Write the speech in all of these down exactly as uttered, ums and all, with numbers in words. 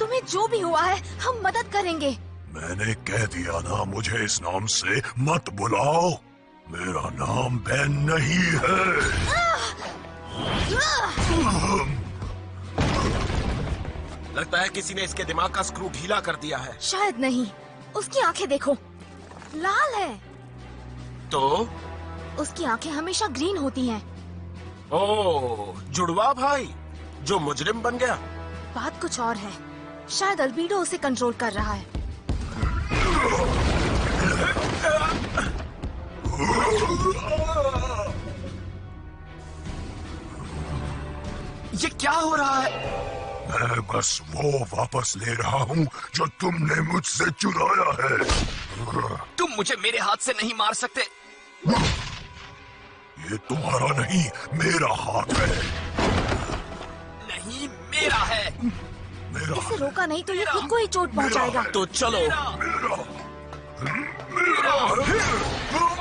तुम्हें जो भी हुआ है हम मदद करेंगे। मैंने कह दिया ना, मुझे इस नाम से मत बुलाओ। मेरा नाम बेन नहीं है। लगता है किसी ने इसके दिमाग का स्क्रू ढीला कर दिया है। शायद नहीं, उसकी आंखें देखो, लाल है। तो उसकी आंखें हमेशा ग्रीन होती हैं। ओह, जुड़वा भाई जो मुजरिम बन गया। बात कुछ और है, शायद अल्बीडो उसे कंट्रोल कर रहा है। ये क्या हो रहा है? मैं बस वो वापस ले रहा हूँ जो तुमने मुझसे चुराया है। तुम मुझे मेरे हाथ से नहीं मार सकते। ये तुम्हारा नहीं, मेरा हाथ है। नहीं, मेरा है। मेरा इसे रोका नहीं तो ये खुद को ही चोट पहुंचाएगा। तो चलो। मेरा, मेरा, मेरा।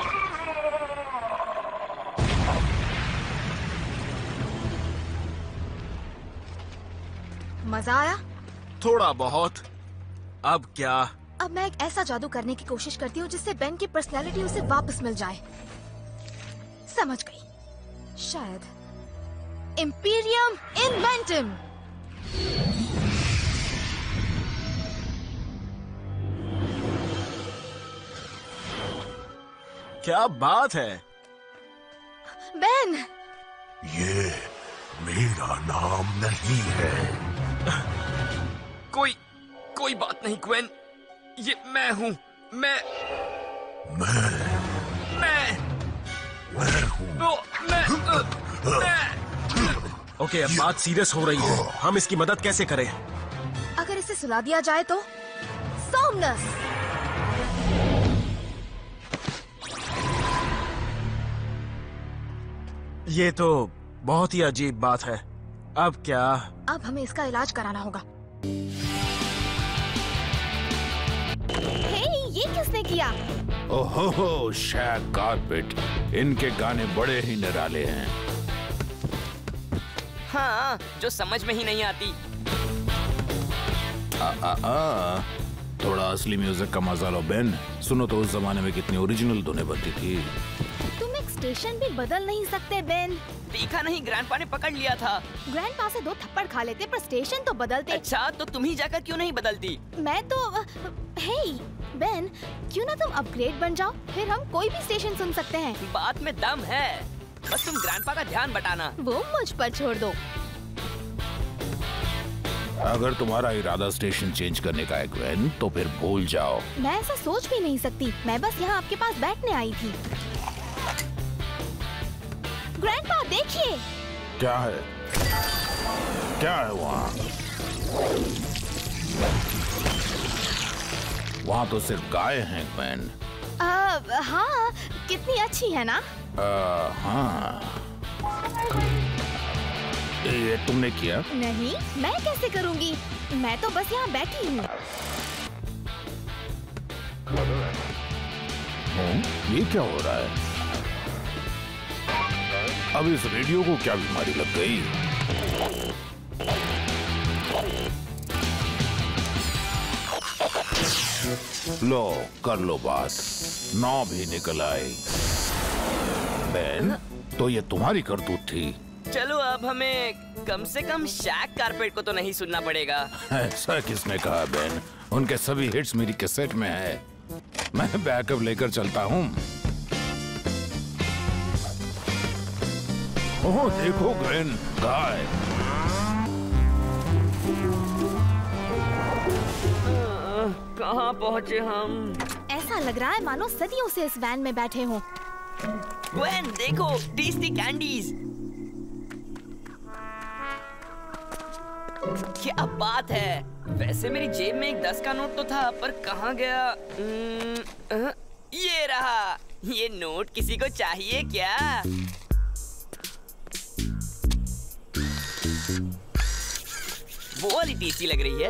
मजा आया? थोड़ा बहुत। अब क्या? अब मैं एक ऐसा जादू करने की कोशिश करती हूँ जिससे बेन की पर्सनैलिटी उसे वापस मिल जाए। समझ गई। शायद इम्पीरियम इन्वेंटिम। क्या बात है? बेन, ये मेरा नाम नहीं है। कोई कोई बात नहीं ग्वेन, ये मैं हूँ। मैं मैं मैं मैं हूँ। ओ, मैं, अ, मैं। ओके, अब बात सीरियस हो रही है। हम इसकी मदद कैसे करें? अगर इसे सुला दिया जाए तो? सोमनस। ये तो बहुत ही अजीब बात है। अब क्या? अब हमें इसका इलाज कराना होगा। हे, ये किसने किया? ओहो, शैक कारपेट। इनके गाने बड़े ही निराले हैं। हाँ, जो समझ में ही नहीं आती। आ, आ, आ, थोड़ा असली म्यूजिक का मजा लो बेन। सुनो तो उस जमाने में कितनी ओरिजिनल धुनें बनती थी। तुम एक स्टेशन भी बदल नहीं सकते बेन। देखा नहीं, ग्रैंडपा ने पकड़ लिया था। ग्रैंडपा से दो थप्पड़ खा लेते पर स्टेशन तो बदलते। अच्छा, तो तुम ही जाकर क्यों नहीं बदलती? मैं तो हे बेन, क्यों ना तुम अपग्रेड बन जाओ, फिर हम कोई भी स्टेशन सुन सकते हैं। बात में दम है, बस तुम ग्रैंडपा का ध्यान बटाना। वो मुझ पर छोड़ दो। अगर तुम्हारा इरादा स्टेशन चेंज करने का है ग्वेन, तो फिर भूल जाओ। मैं ऐसा सोच भी नहीं सकती। मैं बस यहाँ आपके पास बैठने आई थी। ग्रैंडपा देखिए। क्या है? क्या है वहाँ? वहाँ तो सिर्फ गाय हैं ग्वेन। आ, हाँ, कितनी अच्छी है ना? आ, हाँ। ये तुमने किया? नहीं, मैं कैसे करूँगी? मैं तो बस यहाँ बैठी हूँ। ये क्या हो रहा है? अब इस रेडियो को क्या बीमारी लग गई? लो, कर लो बस। नौ भी निकल आई। बेन, तो ये तुम्हारी करतूत थी। चलो, अब हमें कम से कम शैक कारपेट को तो नहीं सुनना पड़ेगा। ऐसा किसने कहा बेन? उनके सभी हिट्स मेरी कैसेट में है। मैं बैकअप लेकर चलता हूँ। ओह देखो ग्वेन, गाय। कहाँ पहुँचे हम? ऐसा लग रहा है मानो सदियों से इस वैन में बैठे हों। ग्वेन देखो, टेस्टी कैंडीज। क्या बात है। वैसे मेरी जेब में एक दस का नोट तो था, पर कहाँ गया? न, ये रहा। ये नोट किसी को चाहिए क्या? वो वाली टेस्टी लग रही है।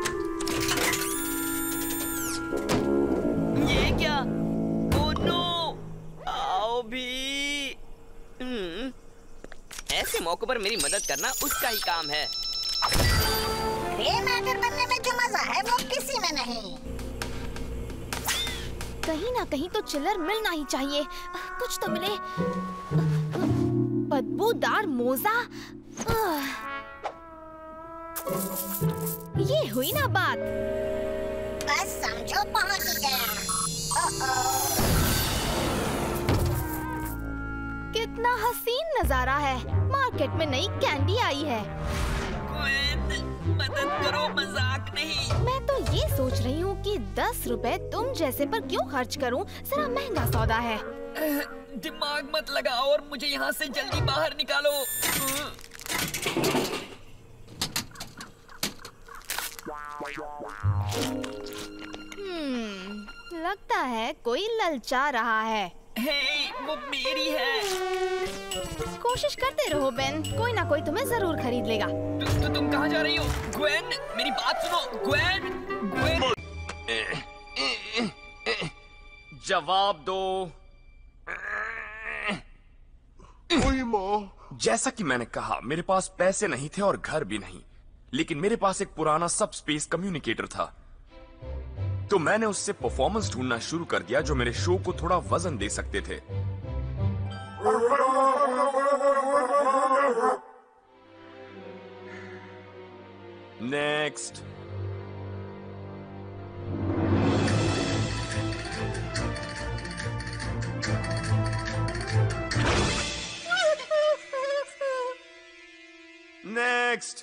ये क्या? ओह नो, आओ भी। हम्म, ऐसे मौकों पर मेरी मदद करना उसका ही काम है। मैं बनने में किसी में नहीं। कहीं ना कहीं तो चिल्लर मिलना ही चाहिए। कुछ तो मिले। बदबूदार मोजा। ये हुई ना बात। बस समझो पहुंच गया। कितना हसीन नजारा है। मार्केट में नई कैंडी आई है। मदद करो, मजाक नहीं। मैं तो ये सोच रही हूँ कि दस रुपए तुम जैसे पर क्यों खर्च करूँ। जरा महंगा सौदा है। दिमाग मत लगाओ और मुझे यहाँ से जल्दी बाहर निकालो। हम्म, लगता है कोई ललचा रहा है। हे, वो मेरी है। कोशिश करते रहो बेन, कोई ना कोई तुम्हें जरूर खरीद लेगा। तु, तु, तुम कहाँ जा रही हो? ग्वेन, मेरी बात सुनो। Gwen, Gwen. जवाब दो। ओए माँ। जैसा कि मैंने कहा, मेरे पास पैसे नहीं थे और घर भी नहीं, लेकिन मेरे पास एक पुराना सब स्पेस कम्युनिकेटर था। तो मैंने उससे परफॉर्मेंस ढूंढना शुरू कर दिया जो मेरे शो को थोड़ा वजन दे सकते थे। नेक्स्ट। नेक्स्ट।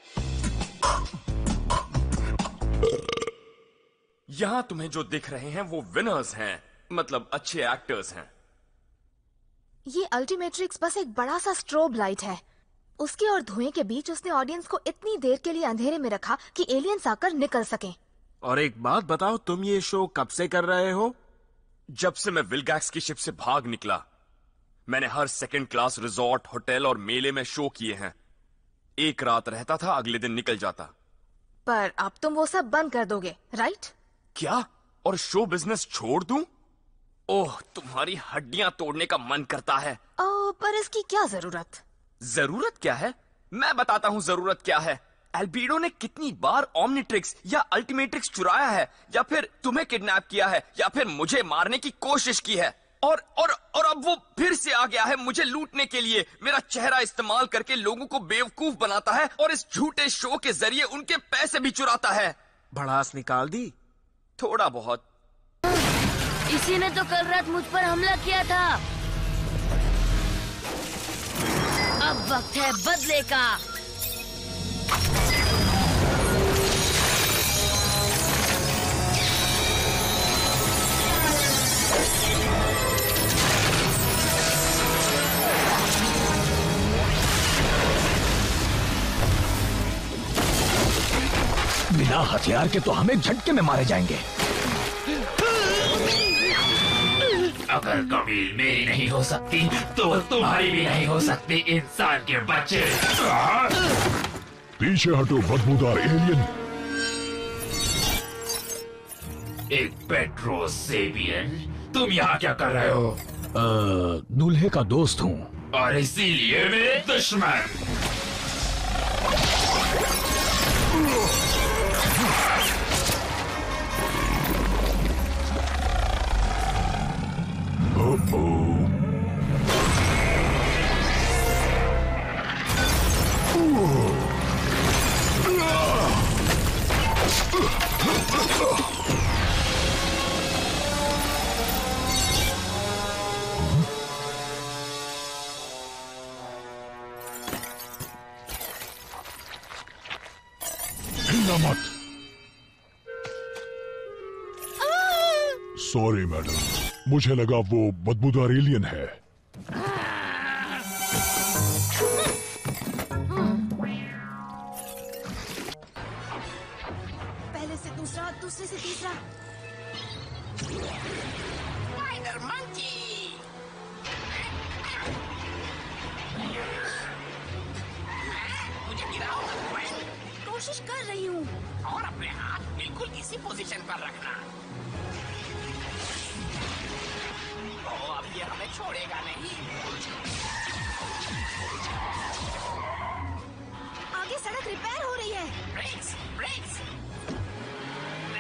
यहां तुम्हें जो दिख रहे हैं वो विनर्स हैं, मतलब अच्छे एक्टर्स हैं। ये अल्टीमेट्रिक्स बस एक बड़ा सा स्ट्रोब लाइट है। उसके और धुएं के बीच उसने ऑडियंस को इतनी देर के लिए अंधेरे में रखा कि एलियंस आकर निकल सकें। और एक बात बताओ, तुम ये शो कब से कर रहे हो? जब से मैं विलगैक्स की शिप से भाग निकला। मैंने हर सेकंड क्लास रिजॉर्ट, होटल और मेले में शो किए हैं। एक रात रहता था, अगले दिन निकल जाता। पर अब तुम वो सब बंद कर दोगे, राइट? क्या? और शो बिजनेस छोड़ दूं? ओह, तुम्हारी हड्डियां तोड़ने का मन करता है। ओह, पर इसकी क्या जरूरत? जरूरत क्या है? मैं बताता हूं जरूरत क्या है। एल्बीडो ने कितनी बार ओमनिट्रिक्स या अल्टीमेट्रिक्स चुराया है, या फिर तुम्हें किडनैप किया है, या फिर मुझे मारने की कोशिश की है, और और और अब वो फिर से आ गया है मुझे लूटने के लिए। मेरा चेहरा इस्तेमाल करके लोगों को बेवकूफ बनाता है और इस झूठे शो के जरिए उनके पैसे भी चुराता है। भड़ास निकाल दी? थोड़ा बहुत। इसी ने तो कल रात मुझ पर हमला किया था। अब वक्त है बदले का। बिना हथियार के तो हमें झटके में मारे जाएंगे। अगर कबील मेरी नहीं हो सकती तो तुम्हारी भी नहीं हो सकती, इंसान के बच्चे। पीछे हटो बदबूदार एलियन। एक पेट्रो सेबियन, तुम यहाँ क्या कर रहे हो? दूल्हे का दोस्त हूँ और इसीलिए मेरे दुश्मन। हिलना मत। सॉरी मैडम, मुझे लगा वो बदबूदार एलियन है। पहले से दूसरा, दूसरे से तीसरा। Spider monkey. मुझे गिराओ मत ग्वेन। कोशिश कर रही हूँ। और अपने हाथ बिल्कुल इसी पोजीशन पर रखना। ओ, अब ये हमें छोड़ेगा नहीं। आगे सड़क रिपेयर हो रही है। Brakes, brakes.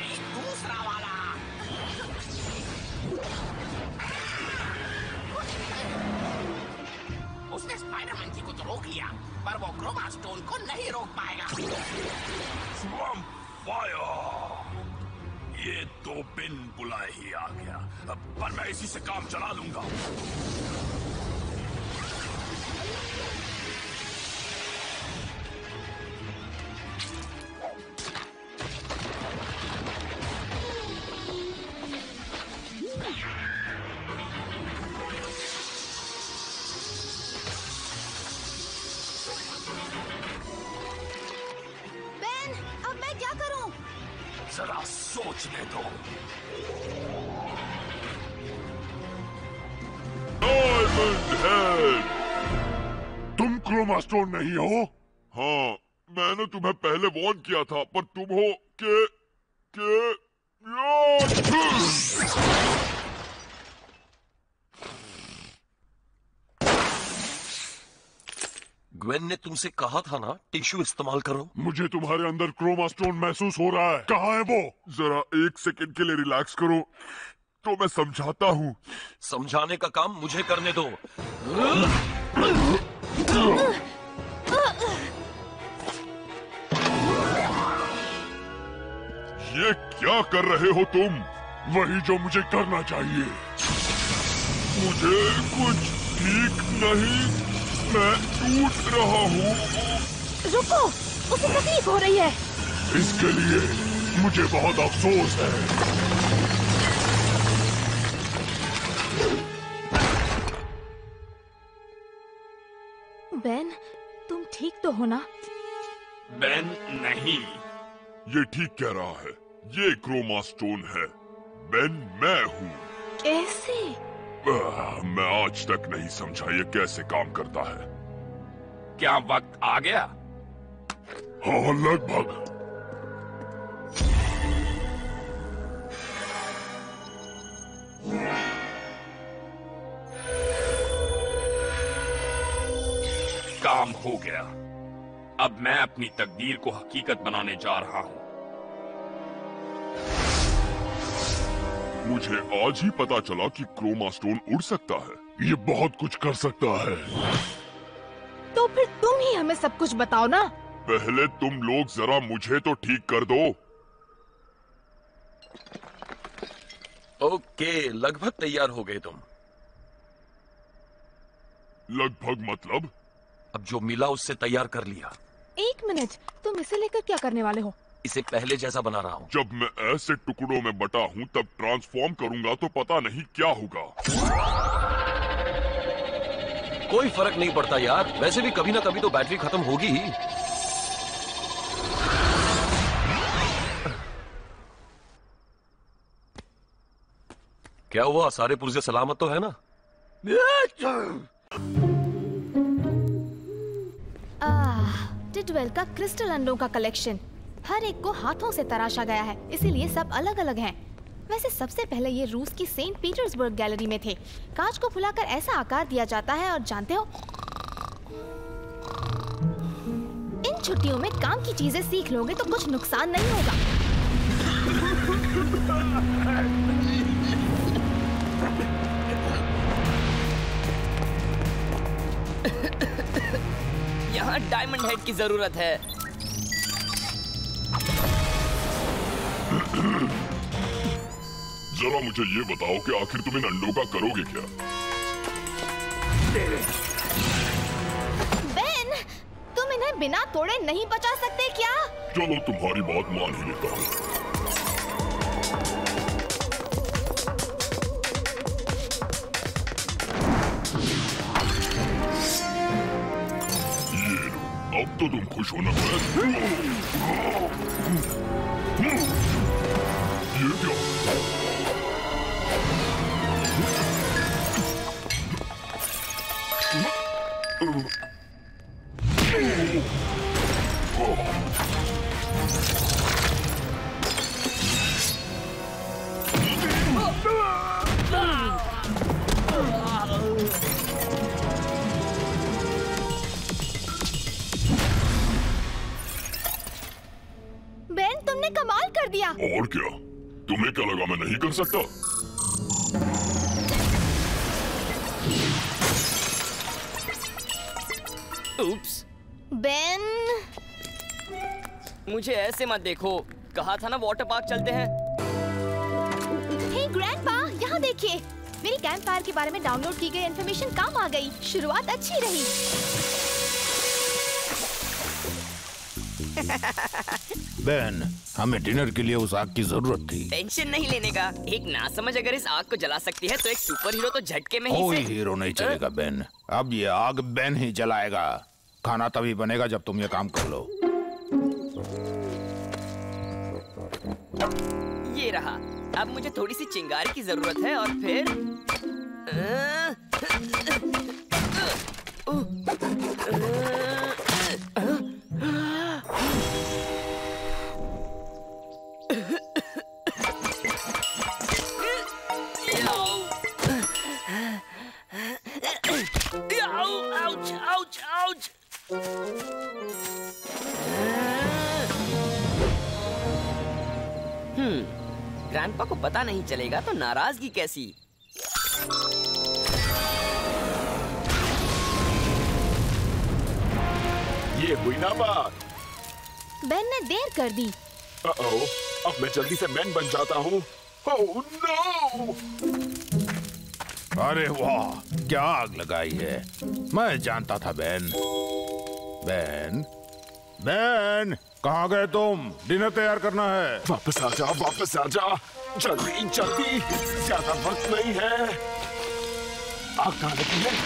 Swamp fire. ये तो बिन बुलाए ही आ गया, पर मैं इसी से काम चला लूंगा। जरा सोचने दो। डायमंड हेड, तुम क्रोमा स्टोन नहीं हो? हाँ, मैंने तुम्हें पहले वॉर्न किया था, पर तुम हो के के ग्वेन ने तुमसे कहा था ना टिश्यू इस्तेमाल करो। मुझे तुम्हारे अंदर क्रोमा स्टोन महसूस हो रहा है। कहाँ है वो? जरा एक सेकंड के लिए रिलैक्स करो तो मैं समझाता हूँ। समझाने का काम मुझे करने दो। ये क्या कर रहे हो तुम? वही जो मुझे करना चाहिए। मुझे कुछ ठीक नहीं, मैं टूट रहा हूँ। रुको, उसे तकलीफ हो रही है। इसके लिए मुझे बहुत अफसोस है। बेन, तुम ठीक तो हो ना? बेन नहीं। ये ठीक कह रहा है। ये क्रोमा स्टोन है। बेन मैं हूँ। कैसे? आह, मैं आज तक नहीं समझा ये कैसे काम करता है। क्या वक्त आ गया? हाँ, लगभग। काम हो गया। अब मैं अपनी तकदीर को हकीकत बनाने जा रहा हूँ। मुझे आज ही पता चला कि क्रोमा स्टोन उड़ सकता है। ये बहुत कुछ कर सकता है। तो फिर तुम ही हमें सब कुछ बताओ ना। पहले तुम लोग जरा मुझे तो ठीक कर दो। ओके, लगभग तैयार हो गए तुम। लगभग मतलब? अब जो मिला उससे तैयार कर लिया। एक मिनट, तुम इसे लेकर क्या करने वाले हो? इसे पहले जैसा बना रहा हूँ। जब मैं ऐसे टुकड़ों में बटा हूँ तब ट्रांसफॉर्म करूंगा तो पता नहीं क्या होगा। कोई फर्क नहीं पड़ता यार, वैसे भी कभी ना कभी तो बैटरी खत्म होगी ही। क्या हुआ, सारे पुर्जे सलामत तो है ना? आह, टिडवेल का क्रिस्टल अंडों का कलेक्शन। हर एक को हाथों से तराशा गया है, इसीलिए सब अलग अलग हैं। वैसे सबसे पहले ये रूस की सेंट पीटर्सबर्ग गैलरी में थे। कांच को फुलाकर ऐसा आकार दिया जाता है, और जानते हो, इन छुट्टियों में काम की चीजें सीख लोगे तो कुछ नुकसान नहीं होगा। यहाँ डायमंड हेड की जरूरत है। जरा मुझे ये बताओ कि आखिर तुम इन अंडों का करोगे क्या? बेन, तुम इन्हें बिना तोड़े नहीं बचा सकते क्या? चलो तुम्हारी बात मान ही लेता हूँ। ये लो, अब तो तुम खुश हो ना? ये क्या? बेन, तुमने कमाल कर दिया। और क्या? तुम्हें क्या लगा मैं नहीं कर सकता? उप्स। बेन, मुझे ऐसे मत देखो, कहा था ना वाटर पार्क चलते हैं। हे ग्रैंडपा, यहाँ देखिए, मेरी कैंप फायर के बारे में डाउनलोड की गई इन्फॉर्मेशन काम आ गई। शुरुआत अच्छी रही। बेन, हमें डिनर के लिए उस आग की जरूरत थी। टेंशन नहीं लेने का। एक नासमझ अगर इस आग को जला सकती है तो एक सुपर हीरो तो झटके में ही कोई से... हीरो नहीं चलेगा बेन, अब ये आग बेन ही जलाएगा। खाना तभी बनेगा जब तुम ये काम कर लो। ये रहा। अब मुझे थोड़ी सी चिंगारी की जरूरत है और फिर आउच आउच आउच। हम्म, ग्रैंडपा को पता नहीं चलेगा तो नाराजगी कैसी। ये हुई ना बात। बेन ने देर कर दी। ओ, अब मैं जल्दी से मैन बन जाता हूँ। Oh no! अरे वाह, क्या आग लगाई है। मैं जानता था बेन। बेन, बेन, कहाँ गए तुम? डिनर तैयार करना है। वापस आ जा, वापस आ जा, जल्दी जल्दी, ज्यादा वक्त नहीं है। आग कहाँ लगी है?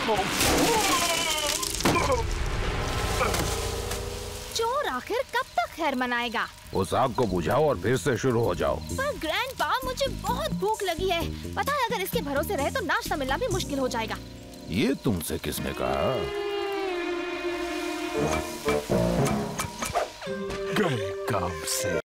चोर आखिर कब तक खैर मनाएगा? उस आग को बुझाओ और फिर से शुरू हो जाओ। पर ग्रैंडपा, मुझे बहुत भूख लगी है। पता है, अगर इसके भरोसे रहे तो नाश्ता मिलना भी मुश्किल हो जाएगा। ये तुमसे किसने कहा? गए काम से।